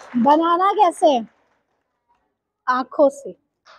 बनाना कैसे? आंखों से।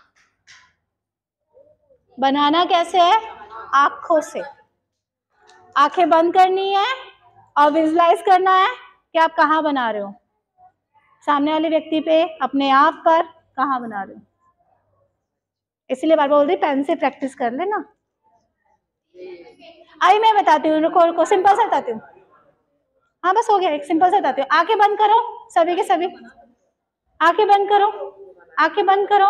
बनाना कैसे है? आंखों से। आंखें बंद करनी है और विजुलाइज करना है कि आप कहाँ बना रहे हो, सामने वाले व्यक्ति पे, अपने आप पर, कहाँ बना रहे हो। इसलिए बार बार बोल रही पेन से प्रैक्टिस कर लेना। अभी मैं बताती हूँ, रुको रुको, सिंपल से बताती हूँ। हाँ बस हो गया, एक सिंपल से बताती हूँ। आंखें बंद करो सभी के सभी, आंखें बंद करो, आंखें बंद करो,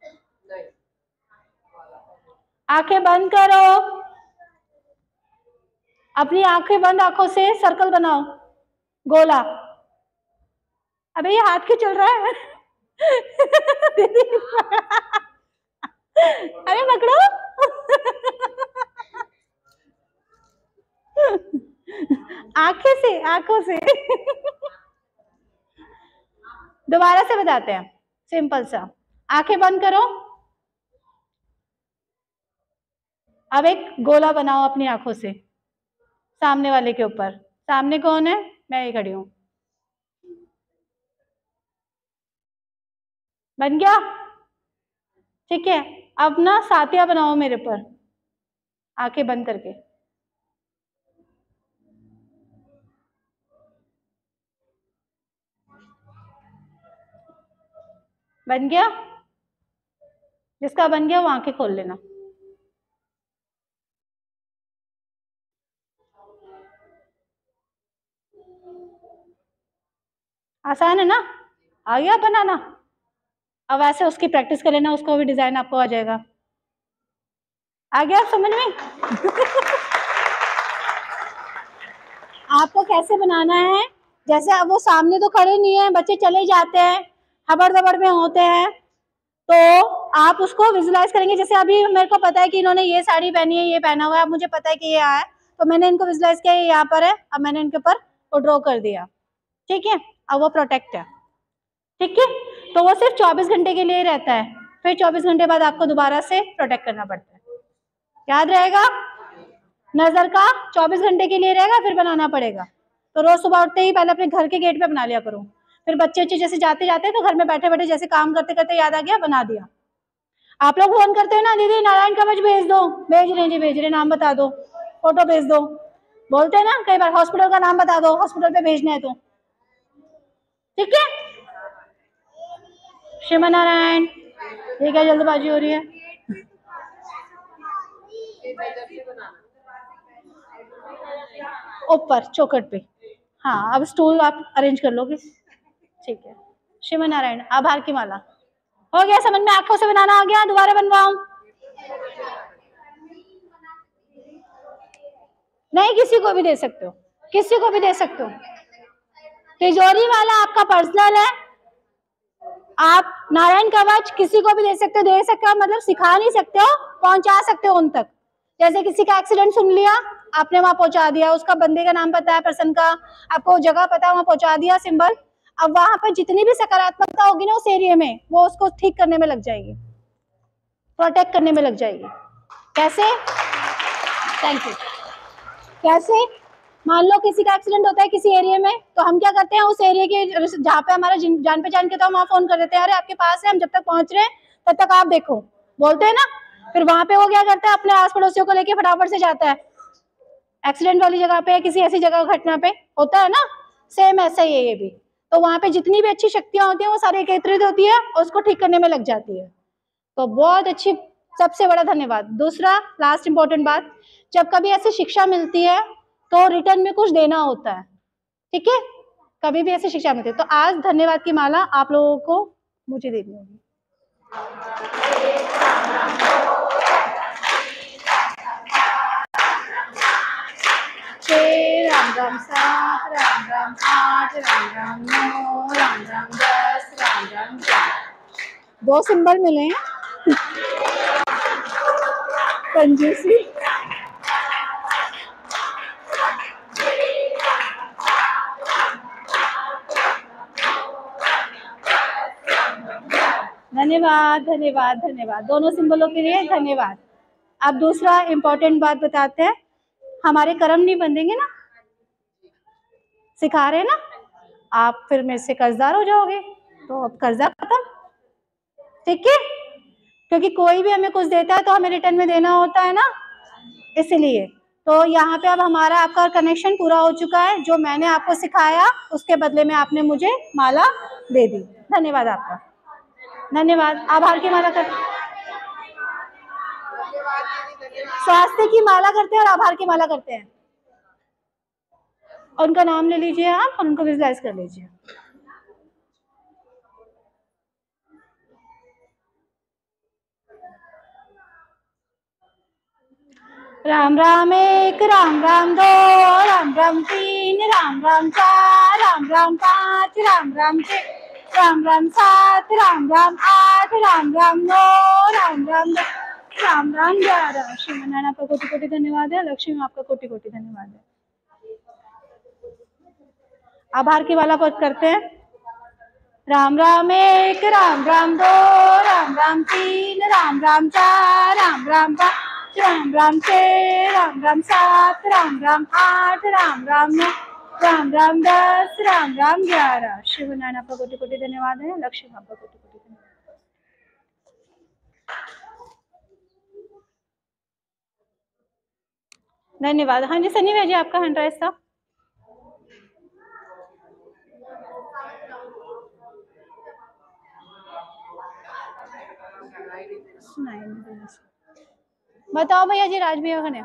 आंखें बंद करो। अपनी आंखें बंद आंखों से सर्कल बनाओ, गोला। अबे ये हाथ क्यों चल रहा है? अरे पकड़ो। आंखें से, आंखों से। दोबारा से बताते हैं, सिंपल सा। आंखें बंद करो, अब एक गोला बनाओ अपनी आंखों से सामने वाले के ऊपर। सामने कौन है? मैं ही खड़ी हूं। बन गया? ठीक है, अब ना सातिया बनाओ मेरे पर, आंखें बंद करके। बन गया? जिसका बन गया वो आंखें खोल लेना। आसान है ना? आ गया बनाना? अब ऐसे उसकी प्रैक्टिस कर लेना, उसका भी डिजाइन आपको आ जाएगा। आ गया समझ में? आपको कैसे बनाना है, जैसे अब वो सामने तो खड़े नहीं है, बच्चे चले जाते हैं, हबड़ दबड़ में होते हैं, तो आप उसको विजुलाइज करेंगे। जैसे अभी मेरे को पता है कि इन्होंने ये साड़ी पहनी है, ये पहना हुआ है, अब मुझे पता है कि ये यहाँ है, तो मैंने इनको विजुलाइज किया ये यहाँ पर है, अब मैंने इनके ऊपर वो ड्रॉ कर दिया। ठीक है, अब वो प्रोटेक्ट है। ठीक है, तो वो सिर्फ 24 घंटे के लिए रहता है, फिर 24 घंटे बाद आपको दोबारा से प्रोटेक्ट करना पड़ता है। याद रहेगा? नजर का 24 घंटे के लिए रहेगा, फिर बनाना पड़ेगा। तो रोज सुबह उठते ही पहले अपने घर के गेट पे बना लिया करो, फिर बच्चे बच्चे जैसे जाते जाते हैं तो घर में बैठे बैठे जैसे काम करते करते याद आ गया, बना दिया। आप लोग फोन करते हो ना, दीदी नारायण कवच भेज दो, भेज रहे जी, भेज रहे, नाम बता दो, फोटो भेज दो, बोलते हैं ना कई बार, हॉस्पिटल का नाम बता दो, हॉस्पिटल पे भेजना है तो। ठीक है, श्रीमन नारायण। ये क्या जल्दबाजी हो रही है? ऊपर चौखट पे। हाँ, अब स्टूल आप अरेंज कर लोगे। ठीक है, श्रीमन नारायण। आभार की माला हो गया समझ में? आंखों से बनाना आ गया? दोबारा बनवाऊं? नहीं, किसी को भी दे सकते हो, किसी को भी दे सकते हो। तिजोरी वाला आपका पर्सनल है, आप नारायण कवच किसी को भी दे सकते हो, दे सकते हो मतलब सिखा नहीं सकते हो, पहुंचा सकते हो उन तक। जैसे किसी का एक्सीडेंट सुन लिया, आपने वहां पहुंचा दिया, उसका बंदे का नाम पता है, पर्सन का आपको जगह पता है, वहां पहुंचा दिया सिंबल। अब वहां पर जितनी भी सकारात्मकता होगी ना उस एरिया में, वो उसको ठीक करने में लग जाएगी, प्रोटेक्ट करने में लग जाएगी। कैसे? Thank you. कैसे? मान लो किसी का एक्सीडेंट होता है किसी एरिया में, तो हम क्या करते हैं, उस एरिया के जहाँ पे हमारा जान पहचान के, तो हम वहाँ फोन कर देते हैं, अरे आपके पास है, हम जब तक पहुंच रहे हैं तब तक आप देखो, बोलते हैं ना। फिर वहां पे वो क्या करता है, अपने आस पड़ोसियों को लेके फटाफट से जाता है, एक्सीडेंट वाली जगह पे, किसी ऐसी जगह घटना पे होता है ना, सेम ऐसा ही है ये भी। तो वहां पे जितनी भी अच्छी शक्तियां होती हैं वो सारी एकत्रित होती है और उसको ठीक करने में लग जाती है। तो बहुत अच्छी, सबसे बड़ा धन्यवाद। दूसरा लास्ट इंपॉर्टेंट बात, जब कभी ऐसी शिक्षा मिलती है तो रिटर्न में कुछ देना होता है। ठीक है, कभी भी ऐसी शिक्षा मिलती है, तो आज धन्यवाद की माला आप लोगों को मुझे देनी होगी। राम राम 7, राम राम 8, राम राम 9, राम राम 10, राम राम 11। 2 सिंबल मिले हैं। कंजूसी। धन्यवाद धन्यवाद धन्यवाद, दोनों सिंबलों के लिए धन्यवाद। अब दूसरा इंपॉर्टेंट बात बताते हैं, हमारे कर्म नहीं बंधेंगे ना, सिखा रहे हैं ना, आप फिर मेरे से कर्जदार हो जाओगे, तो अब कर्जा खत्म, ठीक है, क्योंकि कोई भी हमें कुछ देता है तो हमें रिटर्न में देना होता है ना, इसलिए। तो यहाँ पे अब हमारा आपका कनेक्शन पूरा हो चुका है, जो मैंने आपको सिखाया उसके बदले में आपने मुझे माला दे दी। धन्यवाद आपका, धन्यवाद। आभार की माला कर, स्वास्थ्य की माला करते हैं और आभार की माला करते हैं। उनका नाम ले लीजिए आप और उनको विजुलाइज कर लीजिए। राम राम एक, राम राम दो, राम राम तीन, राम राम चार, राम राम पाँच, राम राम छः, राम राम सात, राम राम आठ, राम राम नौ, राम राम 10, राम राम 11। श्रीमन आपका कोटि कोटि धन्यवाद है। लक्ष्मी आपका कोटि कोटि धन्यवाद है। आभार की वाला पद करते हैं। राम राम एक, राम राम दो, राम राम तीन, राम राम चार, राम राम पाँच, राम राम छः, राम राम सात, राम राम आठ, राम राम नौ, राम राम 10, राम राम 11। शिवनारायण आपका कोटि कोटि धन्यवाद है। लक्ष्मी आपका कोटि कोटि धन्यवाद। धन्यवाद। हाँ जी सनी भैया जी, आपका हैंड राइज था। बताओ भैया जी, राज भैया ने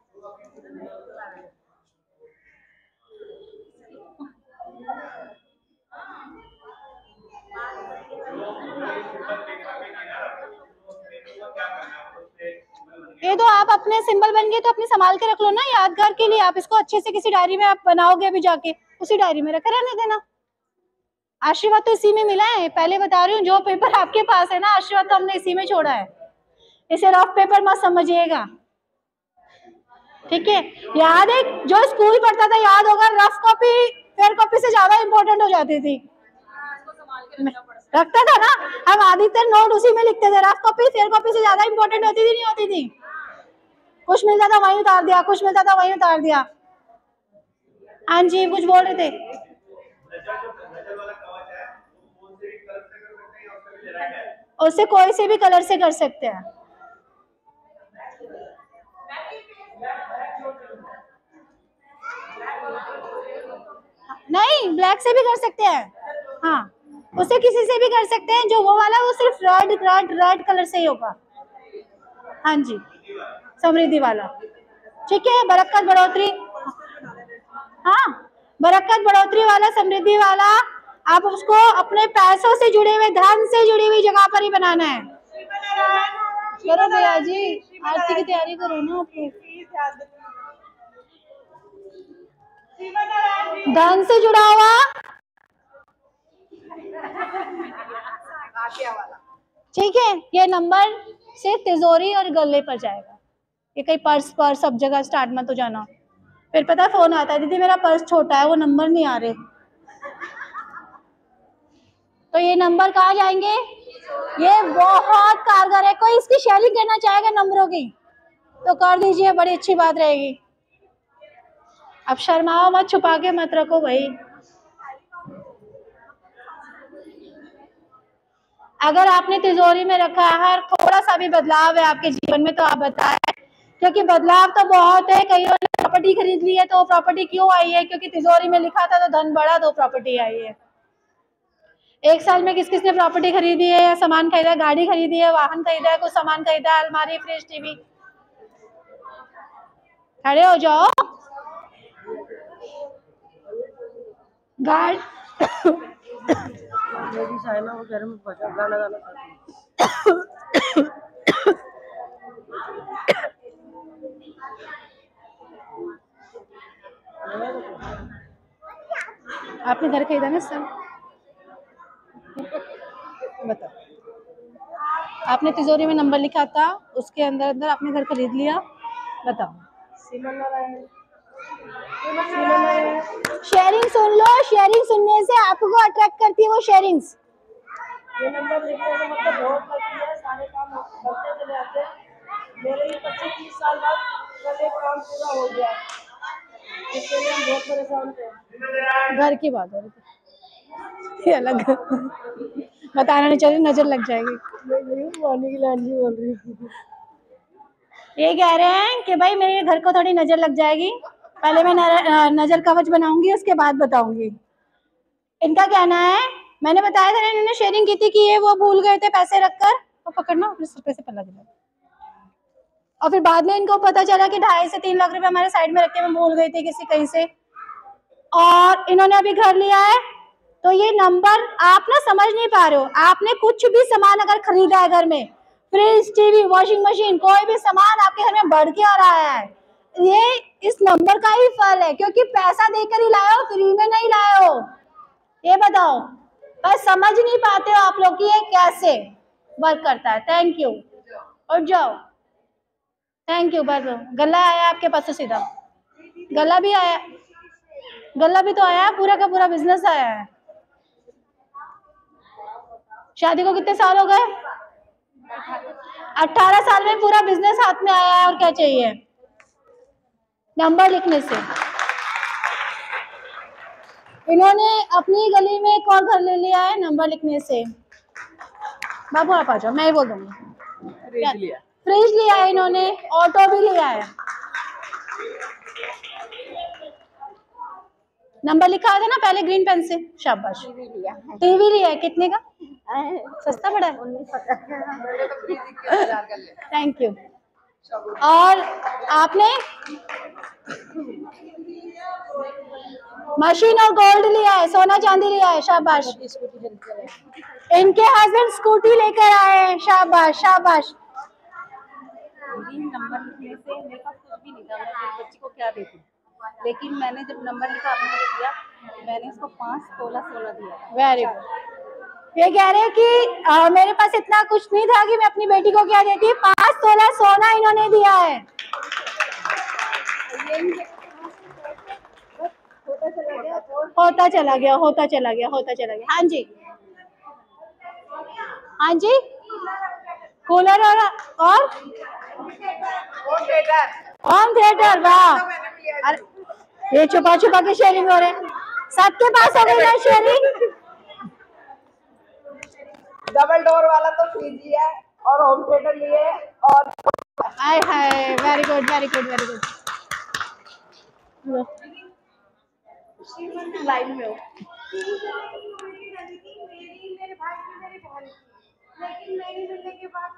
ये तो आप अपने सिंबल बन गए तो अपने संभाल के रख लो ना, यादगार के लिए। आप इसको अच्छे से किसी डायरी में आप बनाओगे अभी जाके, उसी डायरी में रखे रहने देना। आशीर्वाद तो इसी में मिला है, पहले बता रही हूँ। जो पेपर आपके पास है ना, आशीर्वाद तो हमने इसी में छोड़ा है। इसे रफ पेपर मत समझिएगा, ठीक है। याद है जो स्कूल पढ़ता था, याद होगा, रफ कॉपी फेयर कॉपी से ज्यादा इंपॉर्टेंट हो जाती थी। रखता था ना, हम अधिकतर नोट उसी में लिखते थे। रफ कॉपी फेयर कॉपी से ज्यादा इंपॉर्टेंट होती थी, नहीं होती थी? कुछ मिलता था वहीं उतार दिया, कुछ मिलता था वहीं उतार दिया। हाँ जी, कुछ बोल रहे थे। उससे कोई से भी कलर से कर सकते हैं। नहीं, ब्लैक से भी कर सकते हैं। हाँ, उसे किसी से भी कर सकते हैं। जो वो वाला, वो सिर्फ रेड कलर से ही होगा। हाँ जी, समृद्धि वाला, ठीक है। बरकत बढ़ोतरी, हाँ, बरकत बढ़ोतरी वाला, समृद्धि वाला, आप उसको अपने पैसों से जुड़े हुए, धन से जुड़ी हुई जगह पर ही बनाना है। करो भैया जी, आरती की तैयारी करो ना। आपको धन से जुड़ा हुआ, ठीक है। ये नंबर सिर्फ तिजोरी और गले पर जाएगा। ये कहीं पर्स पर सब जगह स्टार्ट मत हो जाना। फिर पता है फोन आता है, दीदी मेरा पर्स छोटा है, वो नंबर नहीं आ रहे। तो ये नंबर कहाँ जाएंगे? ये बहुत कारगर है। कोई इसकी शेयरिंग करना चाहेगा नंबरों की तो कर दीजिए, बड़ी अच्छी बात रहेगी। अब शर्माओ मत, छुपा के मत रखो भाई। अगर आपने तिजोरी में रखा है, हर थोड़ा सा भी बदलाव है आपके जीवन में, तो आप बताएं, क्योंकि बदलाव तो बहुत है। कईयों ने प्रॉपर्टी खरीद ली है, तो प्रॉपर्टी क्यों आई है? क्योंकि तिजोरी में लिखा था तो धन बढ़ा, तो प्रॉपर्टी आई है। एक साल में किस किस ने प्रॉपर्टी खरीदी है या सामान खरीदा है? गाड़ी खरीदी है, वाहन खरीदा है, कुछ सामान खरीदा है, अलमारी, फ्रिज, टीवी। खड़े हो जाओ। गाड़ी आपने घर खरीदा ना सब? बताओ, आपने तिजोरी में नंबर लिखा था, उसके अंदर अंदर आपने घर खरीद लिया। बताओ। शेयरिंग सुन लो, शेयरिंग सुनने से आपको अट्रैक्ट करती है वो शेयरिंग्स। ये नंबर लिखने का मतलब बहुत लगती है, सारे काम बढ़ते चले जाते हैं। मेरे लिए 25-30 साल बाद कल एक काम पूरा हो गया, इसके लिए हम बहुत परेशान थे। घर की बात हो रही थी। ये अलग बताना नहीं चाहिए, नजर लग जाएगी। वानी की लाइन बोल रही हूँ। ये कह रहे हैं कि भाई मेरे घर को थोड़ी नजर लग जाएगी, पहले मैं नजर कवच बनाऊंगी उसके बाद बताऊंगी। इनका कहना है, मैंने बताया था ना, इन्होंने शेयरिंग की थी कि ये वो भूल गए थे पैसे रखकर, और पकड़ना अपने सर पे से पल्ला गिरा, और फिर बाद में इनको पता चला कि 2.5 से 3 लाख रुपए हमारे साइड में रखे, मैं भूल गई थी किसी कहीं से, और इन्होंने अभी घर लिया है। तो ये नंबर आप ना समझ नहीं पा रहे हो। आपने कुछ भी सामान अगर खरीदा है घर में, फ्रिज, टीवी, वॉशिंग मशीन, कोई भी सामान आपके घर में बढ़ के आ रहा है, ये इस नंबर का ही फल है, क्योंकि पैसा देकर ही लाए हो, फ्री में नहीं लाए हो। ये बताओ, बस समझ नहीं पाते हो आप लोग कि ये कैसे वर्क करता है। थैंक यू, उठ जाओ। Thank you. बस गला आया आपके पास से सीधा, गला भी आया, गला भी तो आया, पूरा का पूरा बिजनेस आया है। शादी को कितने साल हो गए? 18 साल में पूरा बिजनेस हाथ में आया है, और क्या चाहिए नंबर लिखने से। इन्होंने अपनी गली में एक और घर ले लिया है नंबर लिखने से। बाबू आप आ जाओ, मैं ही बोल दूंगी। फ्रिज लिया है इन्होंने, ऑटो भी लिया है। नंबर लिखा था ना पहले ग्रीन पेन से, शाबाश। टीवी लिया है, कितने का? सस्ता पड़ा है। Thank you. और आपने मशीन और गोल्ड लिया है, सोना चांदी लिया है, शाबाश। इनके हस्बैंड स्कूटी लेकर आए हैं, शाबाश शाबाश। नंबर लिखने से मेरे पास कुछ भी नहीं था, मैं अपनी बच्ची को क्या देती, लेकिन मैंने जब नंबर लिखा आपने मुझे दिया, मैंने इसको 5 तोला सोना दिया। Very good. ये कह रहे हैं कि मेरे पास इतना कुछ नहीं था कि मैं अपनी बेटी को क्या देती, 5 तोला सोना इन्होंने दिया है। होता चला गया, होता चला गया, होता चला गया। हाँ जी, हाँ जी, कूलर और होम थिएटर। वाह, ये छुपा छुपा के शेयरिंग हो रहे हैं, सबके पास हो गई ना शेयरिंग। डबल डोर वाला तो फ्रिज है और होम थिएटर लिए है, और हाय हाय, very good very good very good. Line में हो। लेकिन मेरी मिलने के बाद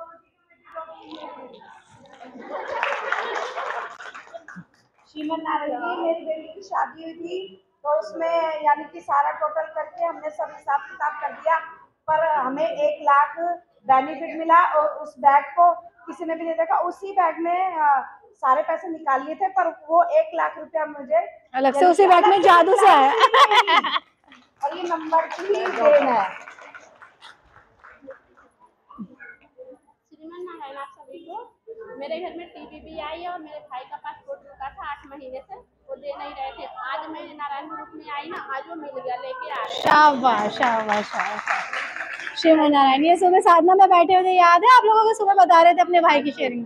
श्रीमन नारायण जी, मेरी बेटी की शादी हुई थी, तो उसमें यानी कि सारा टोटल करके हमने सब हिसाब किताब कर दिया, पर हमें 1 लाख बेनिफिट मिला, और उस बैग को किसी ने भी नहीं देखा। उसी बैग में सारे पैसे निकाल लिए थे, पर वो 1 लाख रुपया मुझे अलग से उसी बैग में जादू से आया। और ये नंबर की देन है। श्रीमान नारायण, आप सभी को, मेरे घर में टीवी भी आई और मेरे भाई का पासपोर्ट रुका था 8 महीने से, वो दे नहीं रहे थे। आज मैं नारायण ग्रुप में आई ना, आज वो मिल गया, लेके आ रहे। शाबाश शाबाश शाबाश। श्रीमन नारायण, ये सुबह साधना में बैठे हुए याद है आप लोगों को, सुबह बता रहे थे अपने भाई की शेयरिंग।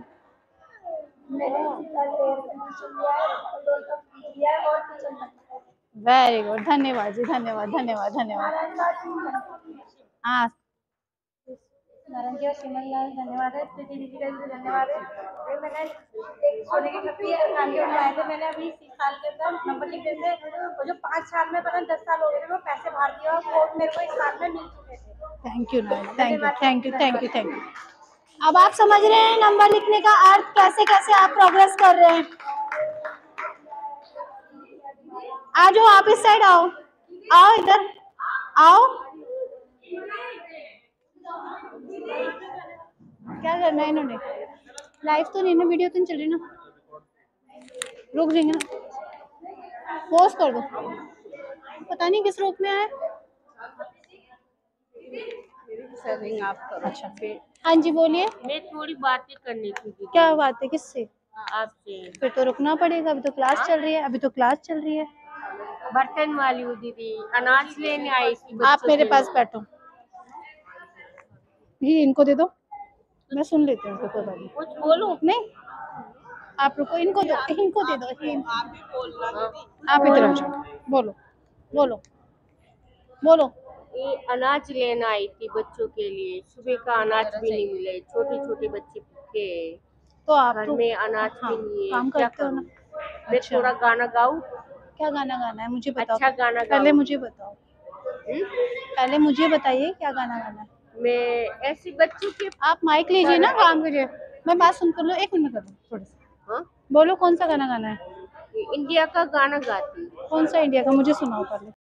वेरी गुड, धन्यवाद जी, धन्यवाद धन्यवाद धन्यवाद। हाँ, नारायण जी और श्रीमन लाल धन्यवाद है, प्रीति दीदी का भी धन्यवाद है। ये मैंने एक सोने की छपी आगे बनाए थे, मैंने अभी 30 साल के अंदर नंबर लिखे थे, और जो 5 साल में पता 10 साल हो गए थे, वो पैसे बाहर दिया और वो मेरे को 1 साल में मिल चुके थे। Thank you Narayan, thank you thank you thank you thank you. अब आप समझ रहे हैं नंबर लिखने का अर्थ, कैसे कैसे आप प्रोग्रेस कर रहे हैं। आ जाओ, आप इस साइड आओ, आओ इधर आओ। क्या करना है इन्होंने, लाइव तो नहीं ना, वीडियो तो नहीं चल रही ना, रुक जाएंगे ना, पोस्ट कर दो। पता नहीं किस रूप में आए। आप करो। अच्छा फिर, हाँ जी बोलिए। मैं थोड़ी बातें करनी थी दीदी क्या बात है, किससे? आपसे। फिर तो रुकना पड़ेगा, अभी तो क्लास चल रही है, अभी तो क्लास चल रही है। बर्तन वाली हूँ दीदी, अनाज लेने आई थी। आप मेरे पास बैठो, ये इनको दे दो, मैं सुन लेती हूँ, कोई बात नहीं। कुछ बोलूं? नहीं, आप रुको, इनको दो, इनको दे दो। आप भी बोलना दीदी। आप इधर आ जाओ, बोलो बोलो। बोलो। ये अनाज लेना आई थी बच्चों के लिए, सुबह का अनाज भी नहीं मिले, छोटे छोटे बच्चे भूखे हैं, तो आप घर तो में अनाज हाँ, भी नहीं है, काम क्या करते हो ना। करूं? मैं अच्छा, थोड़ा गाना गाऊं? क्या गाना गाना है मुझे बताओ। अच्छा गाना पहले गाऊं? मुझे बताओ, हम्म? पहले मुझे बताइए क्या गाना गाना है। मैं ऐसे बच्चों के आप माइक लीजिए ना, काम कीजिए। मैं बात सुन कर लो, 1 मिनट कर लो थोड़ा सा। हाँ, बोलो कौन सा गाना गाना है। इंडिया का गाना गाती हूँ। कौन सा इंडिया का, मुझे सुनाओ पहले।